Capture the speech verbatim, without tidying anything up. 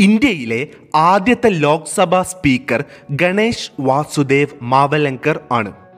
ഇന്ത്യയിലെ ആദ്യത്തെ ലോക്സഭാ സ്പീക്കർ ഗണേഷ് വാസുദേവ് മാവലങ്കർ ആണ്.